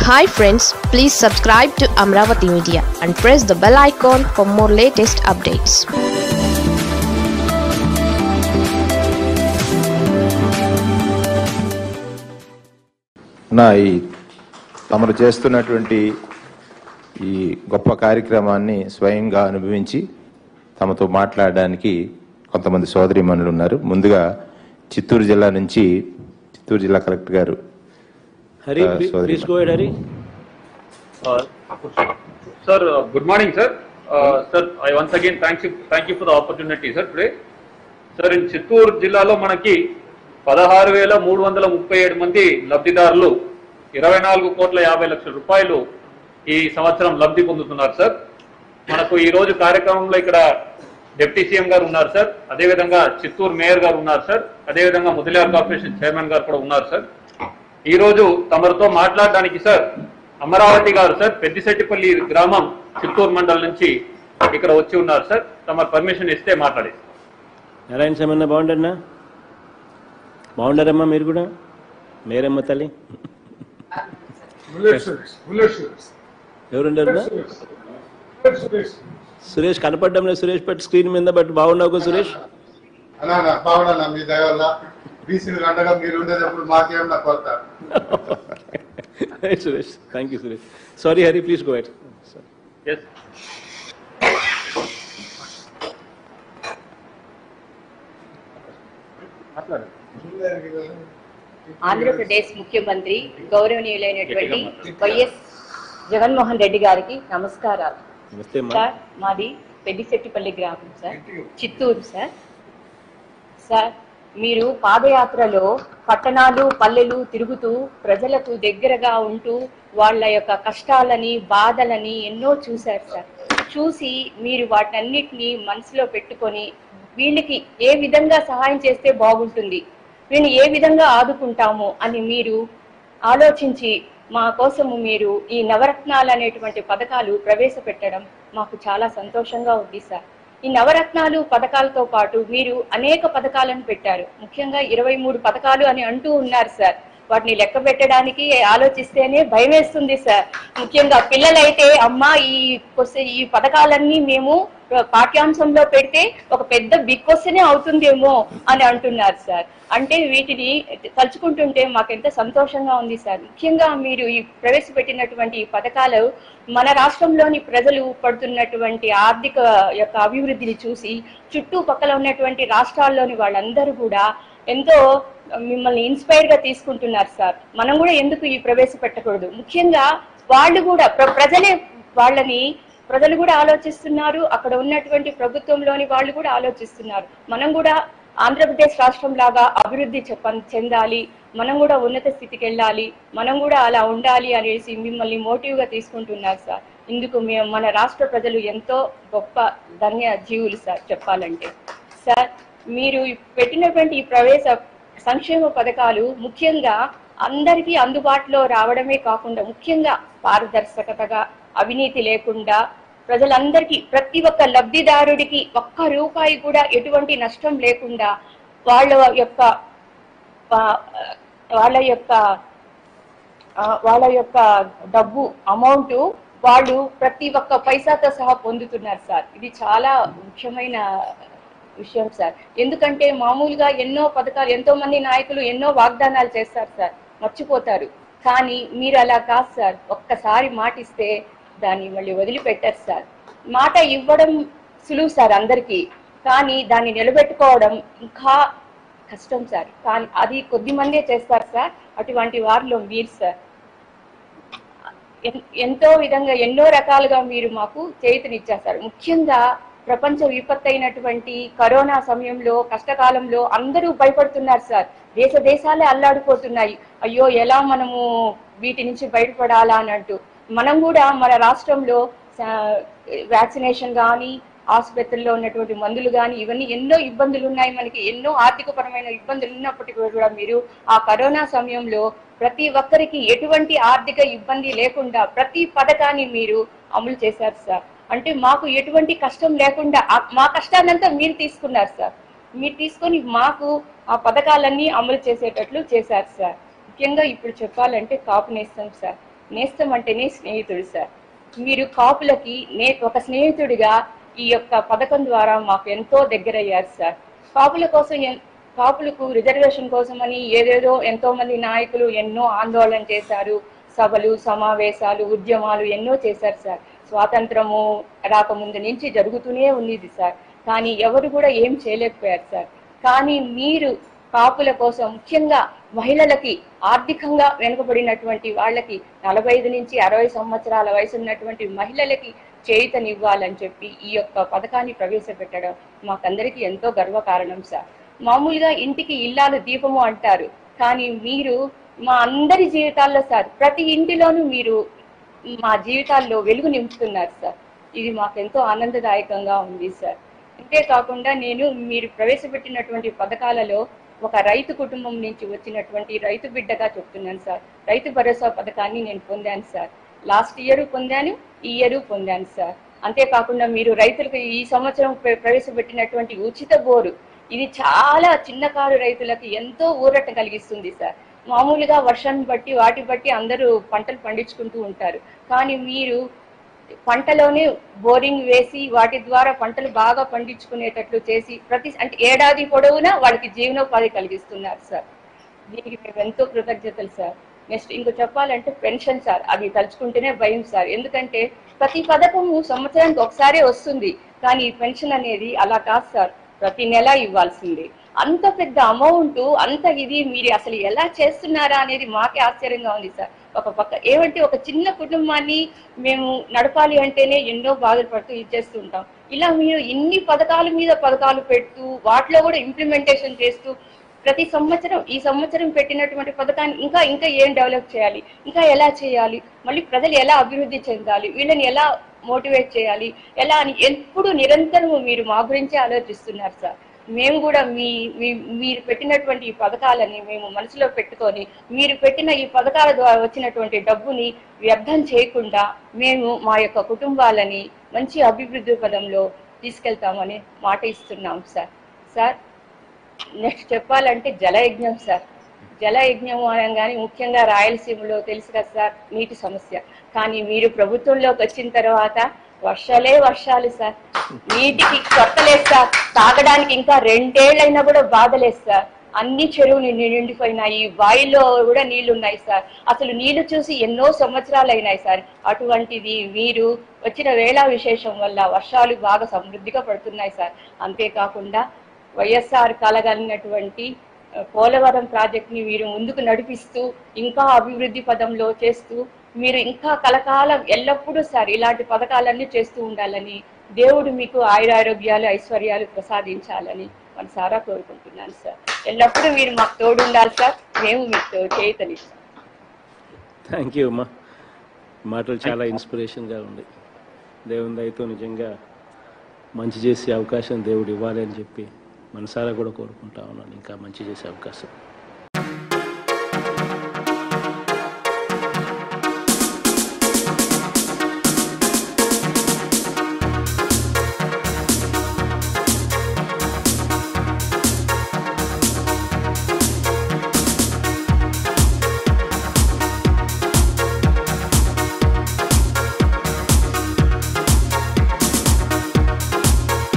Hi friends, please subscribe to Amravati Media and press the bell icon for more latest updates. తమరు చేస్తున్నటువంటి ఈ గొప్ప కార్యక్రమాన్ని స్వయంగా అనుభవించి తమతో మాట్లాడడానికి కొంతమంది సోదరీమణులు ఉన్నారు. ముందుగా చిత్తూరు జిల్లా నుంచి చిత్తూరు జిల్లా కలెక్టర్ గారు Hari, please go ahead, Hari. Sir, good morning, sir. Sir, I once again thank you for the opportunity, sir. Today, sir, in Chittoor జిల్లాలో మనకి 16,337 మంది లబ్ధిదారులు 24,50,00,000 రూపాయలు ఈ సంవత్సరం లబ్ధి పొందుతున్నారు సార్. మనకు ఈ రోజు కార్యక్రమంలో ఇక్కడ డిప్యూటీ సీఎం గారు ఉన్నారు సార్, అదేవిధంగా చిత్తూరు మేయర్ గారు ఉన్నారు సార్, అదేవిధంగా ముదిలియార్ కార్పొరేషన్ చైర్మన్ గారు కూడా ఉన్నారు సార్. ఈ రోజు తమరితో మాట్లాడడానికి సార్ అమరావతి గారు సార్ పెద్దిశెట్టిపల్లి గ్రామం చిత్తూరు మండలం నుంచి ఇక్కడ వచ్చి ఉన్నారు సార్. తమరు పర్మిషన్ ఇస్తే మాట్లాడేది. నారాయణ సమన్న బాగుండన్నా, బాగుండారమ్మా మీరు కూడా, మేరమ్మ తల్లి ఎవరుండారు? సురేష్ కనపడ్డం లేదు, సురేష్ బట్ స్క్రీన్ మీద బట్ బాగున్నావు సురేష్. బాగున్నా మీ దయ వల్ల బీసీలు అండగా మీరు ఉండేటప్పుడు మాకేమన్నా కొత్త. Suresh, thank you Suresh. Sorry Hari, please go head. Andhra Pradesh ముఖ్యమంత్రి గౌరవనీయులైనటువంటి వైఎస్ జగన్మోహన్ రెడ్డి గారికి నమస్కారాలు. సార్, మాది పెద్దిశెట్టిపల్లి గ్రామం సార్, చిత్తూరు సార్. సార్, మీరు పాదయాత్రలో పట్టణాలు పల్లెలు తిరుగుతూ ప్రజలకు దగ్గరగా ఉంటూ వాళ్ళ యొక్క కష్టాలని బాధలని ఎన్నో చూశారు సార్. చూసి మీరు వాటన్నిటిని మనసులో పెట్టుకొని వీళ్ళకి ఏ విధంగా సహాయం చేస్తే బాగుంటుంది, వీళ్ళని ఏ విధంగా ఆదుకుంటాము అని మీరు ఆలోచించి మా కోసము మీరు ఈ నవరత్నాలు అనేటువంటి పథకాలు ప్రవేశపెట్టడం మాకు చాలా సంతోషంగా ఉంది సార్. ఈ నవరత్నాలు పథకాలతో పాటు మీరు అనేక పథకాలను పెట్టారు. ముఖ్యంగా 23 పథకాలు అని అంటూ ఉన్నారు సార్. వాటిని లెక్క పెట్టడానికి ఆలోచిస్తేనే భయం వేస్తుంది సార్. ముఖ్యంగా పిల్లలైతే అమ్మ ఈ పథకాలన్నీ మేము పాఠ్యాంశంలో పెడితే ఒక పెద్ద బిగ్ క్వశ్చనే అవుతుందేమో అని అంటున్నారు సార్. అంటే వీటిని తలుచుకుంటుంటే మాకెంత సంతోషంగా ఉంది సార్. ముఖ్యంగా మీరు ఈ ప్రవేశపెట్టినటువంటి ఈ పథకాలు మన రాష్ట్రంలోని ప్రజలు పడుతున్నటువంటి ఆర్థిక యొక్క అభివృద్ధిని చూసి చుట్టుపక్కల ఉన్నటువంటి రాష్ట్రాల్లోని వాళ్ళందరూ కూడా ఎంతో మిమ్మల్ని ఇన్స్పైర్ గా తీసుకుంటున్నారు సార్. మనం కూడా ఎందుకు ఈ ప్రవేశపెట్టకూడదు? ముఖ్యంగా వాళ్ళు కూడా ప్రజలు కూడా ఆలోచిస్తున్నారు, అక్కడ ఉన్నటువంటి ప్రభుత్వంలోని వాళ్ళు కూడా ఆలోచిస్తున్నారు. మనం కూడా ఆంధ్రప్రదేశ్ రాష్ట్రం లాగా అభివృద్ధి చెందాలి, మనం కూడా ఉన్నత స్థితికి వెళ్ళాలి, మనం కూడా అలా ఉండాలి అనేసి మిమ్మల్ని మోటివ్ గా తీసుకుంటున్నారు సార్. ఇందుకు మన రాష్ట్ర ప్రజలు ఎంతో గొప్ప ధన్య జీవులు సార్ చెప్పాలంటే. సార్, మీరు పెట్టినటువంటి ఈ ప్రవేశ సంక్షేమ పథకాలు ముఖ్యంగా అందరికీ అందుబాటులో రావడమే కాకుండా ముఖ్యంగా పారదర్శకతగా, అవినీతి లేకుండా ప్రజలందరికీ ప్రతి ఒక్క లబ్ధిదారుడికి ఒక్క రూపాయి కూడా ఎటువంటి నష్టం లేకుండా వాళ్ళ యొక్క డబ్బు అమౌంట్ వాళ్ళు ప్రతి ఒక్క పైసాతో సహా పొందుతున్నారు సార్. ఇది చాలా ముఖ్యమైన విషయం సార్. ఎందుకంటే మామూలుగా ఎన్నో పథకాలు, ఎంతో మంది నాయకులు ఎన్నో వాగ్దానాలు చేస్తారు సార్, మర్చిపోతారు. కానీ మీరు అలా కాదు సార్. ఒక్కసారి మాట ఇస్తే దాన్ని మళ్ళీ వదిలిపెట్టారు సార్. మాట ఇవ్వడం సులువు సార్ అందరికీ, కానీ దాన్ని నిలబెట్టుకోవడం ఇంకా కష్టం సార్. కానీ అది కొద్ది మందే చేస్తారు సార్. అటువంటి వారిలో మీరు సార్ ఎంతో విధంగా ఎన్నో రకాలుగా మీరు మాకు చేయూతనిచ్చేస్తారు. ముఖ్యంగా ప్రపంచ విపత్తు అయినటువంటి కరోనా సమయంలో, కష్టకాలంలో అందరూ భయపడుతున్నారు సార్. దేశాలే అల్లాడిపోతున్నాయి. అయ్యో, ఎలా మనము వీటి నుంచి బయటపడాలా అన్నట్టు మనం కూడా మన రాష్ట్రంలో వ్యాక్సినేషన్ కానీ, ఆసుపత్రుల్లో ఉన్నటువంటి మందులు కానీ, ఇవన్నీ ఎన్నో ఇబ్బందులు ఉన్నాయి. మనకి ఎన్నో ఆర్థికపరమైన ఇబ్బందులు ఉన్నప్పటికీ కూడా మీరు ఆ కరోనా సమయంలో ప్రతి ఒక్కరికి ఎటువంటి ఆర్థిక ఇబ్బంది లేకుండా ప్రతి పథకాన్ని మీరు అమలు చేశారు సార్. అంటే మాకు ఎటువంటి కష్టం లేకుండా మా కష్టాన్నంతా మీరు తీసుకున్నారు సార్. మీరు తీసుకొని మాకు ఆ పథకాలన్నీ అమలు చేసేటట్లు చేశారు సార్. ముఖ్యంగా ఇప్పుడు చెప్పాలంటే కాపు నేస్తం సార్. నేస్తం అంటేనే స్నేహితుడు సార్. మీరు కాపులకి ఒక స్నేహితుడిగా ఈ యొక్క పథకం ద్వారా మాకు ఎంతో దగ్గరయ్యారు సార్. కాపుల కోసం కాపులకు రిజర్వేషన్ కోసమని ఏదేదో ఎంతో మంది నాయకులు ఎన్నో ఆందోళన చేశారు, సభలు, సమావేశాలు, ఉద్యమాలు ఎన్నో చేశారు సార్. స్వాతంత్రము రాకముందు నుంచి జరుగుతూనే ఉంది సార్. కానీ ఎవరు కూడా ఏం చేయలేకపోయారు సార్. కానీ మీరు కాపుల కోసం, ముఖ్యంగా మహిళలకి, ఆర్థికంగా వెనుకబడినటువంటి వాళ్ళకి, 45 నుంచి 60 సంవత్సరాల వయసు ఉన్నటువంటి మహిళలకి చేయూతనివ్వాలని చెప్పి ఈ యొక్క పథకాన్ని ప్రవేశపెట్టడం మాకందరికీ ఎంతో గర్వకారణం సార్. మామూలుగా ఇంటికి ఇల్లాలు దీపము అంటారు, కానీ మీరు మా అందరి జీవితాల్లో సార్, ప్రతి ఇంటిలోనూ మీరు మా జీవితాల్లో వెలుగు నింపుతున్నారు సార్. ఇది మాకెంతో ఆనందదాయకంగా ఉంది సార్. అంతేకాకుండా నేను మీరు ప్రవేశపెట్టినటువంటి పథకాలలో ఒక రైతు కుటుంబం నుంచి వచ్చినటువంటి రైతు బిడ్డగా చెప్తున్నాను సార్. రైతు భరోసా పథకాన్ని నేను పొందాను సార్. లాస్ట్ ఇయర్ పొందాను, ఈ ఇయర్ పొందాను సార్. అంతేకాకుండా మీరు రైతులకు ఈ సంవత్సరం ప్రవేశపెట్టినటువంటి ఉచిత బోరు, ఇది చాలా చిన్నకారు రైతులకు ఎంతో ఊరట కలిగిస్తుంది సార్. మామూలుగా వర్షాన్ని బట్టి వాటి బట్టి అందరూ పంటలు పండించుకుంటూ ఉంటారు, కానీ మీరు పంటలోనే బోరింగ్ వేసి వాటి ద్వారా పంటలు బాగా పండించుకునేటట్లు చేసి అంటే ఏడాది పొడవునా వాళ్ళకి జీవనోపాధి కలిగిస్తున్నారు సార్. దీనికి మేము ఎంతో కృతజ్ఞతలు సార్. నెక్స్ట్ ఇంకో చెప్పాలంటే పెన్షన్ సార్, అది తలుచుకుంటేనే భయం సార్. ఎందుకంటే ప్రతి పథకము సంవత్సరానికి ఒకసారే వస్తుంది, కానీ ఈ పెన్షన్ అనేది అలా కాదు సార్, ప్రతి నెల ఇవ్వాల్సిందే. అంత పెద్ద అమౌంట్, అంత ఇది మీరు అసలు ఎలా చేస్తున్నారా అనేది మాకే ఆశ్చర్యంగా ఉంది సార్. ఒక పక్క ఏమంటే ఒక చిన్న కుటుంబాన్ని మేము నడపాలి అంటేనే ఎన్నో బాధలు పడుతూ ఇచ్చేస్తూ ఉంటాం. ఇలా మీరు ఇన్ని పథకాల మీద పథకాలు పెడుతూ వాటిలో కూడా ఇంప్లిమెంటేషన్ చేస్తూ ప్రతి సంవత్సరం ఈ సంవత్సరం పెట్టినటువంటి పథకాన్ని ఇంకా ఇంకా ఏం డెవలప్ చేయాలి, ఇంకా ఎలా చేయాలి, మళ్ళీ ప్రజలు ఎలా అభివృద్ధి చెందాలి, వీళ్ళని ఎలా మోటివేట్ చేయాలి, ఎలా అని ఎప్పుడు నిరంతరము మీరు మా గురించే ఆలోచిస్తున్నారు సార్. మేము కూడా మీరు పెట్టినటువంటి ఈ పథకాలని మేము మనసులో పెట్టుకొని, మీరు పెట్టిన ఈ పథకాల ద్వారా వచ్చినటువంటి డబ్బుని వ్యర్థం చేయకుండా మేము మా యొక్క కుటుంబాలని మంచి అభివృద్ధి పదంలో తీసుకెళ్తామని మాట ఇస్తున్నాం సార్. సార్ నెక్స్ట్ చెప్పాలంటే జలయజ్ఞం సార్. జలయజ్ఞం అనగానే ముఖ్యంగా రాయలసీమలో తెలుసు కదా సార్, నీటి సమస్య. కానీ మీరు ప్రభుత్వంలోకి వచ్చిన తర్వాత వర్షాలు సార్, నీటికి కొట్టలేదు సార్, తాగడానికి ఇంకా 2 ఏళ్ళైనా కూడా బాధలేదు సార్. అన్ని చెరువులు నిండిపోయినాయి, బావిలో కూడా నీళ్లు ఉన్నాయి సార్. అసలు నీళ్లు చూసి ఎన్నో సంవత్సరాలు అయినాయి సార్. అటువంటిది మీరు వచ్చిన వేళ విశేషం వల్ల వర్షాలు బాగా సమృద్ధిగా పడుతున్నాయి సార్. అంతేకాకుండా వైఎస్ఆర్ కలగలిగినటువంటి పోలవరం ప్రాజెక్ట్ని మీరు ముందుకు నడిపిస్తూ ఇంకా అభివృద్ధి పదంలో చేస్తూ మీరు ఇంకా కలకాలం ఎల్లప్పుడూ సార్ ఇలాంటి పథకాలన్నీ చేస్తూ ఉండాలని దేవుడు మీకు ఆయురారోగ్యాలు ఐశ్వర్యాలు ప్రసాదించాలని మనసారా కోరుకుంటున్నాను సార్. ఎల్లప్పుడూ మీరు మాకు తోడు ఉండాలి సార్, మేము మీకు చేతనిస్తాం. థ్యాంక్ యూ అమ్మా. మాటలు చాలా ఇన్స్పిరేషన్గా ఉంది. దేవుని దయతో నిజంగా మంచి చేసే అవకాశం దేవుడు ఇవ్వాలి అని చెప్పి మనసారా కూడా కోరుకుంటా ఉన్నాను. ఇంకా మంచి చేసే అవకాశం